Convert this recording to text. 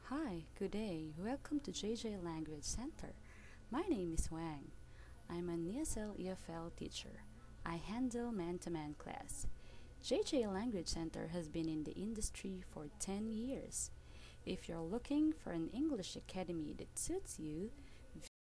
Hi, good day. Welcome to JJ Language Center. My name is Wang. I'm an ESL EFL teacher. I handle man-to-man class. JJ Language Center has been in the industry for 10 years. If you're looking for an English academy that suits you,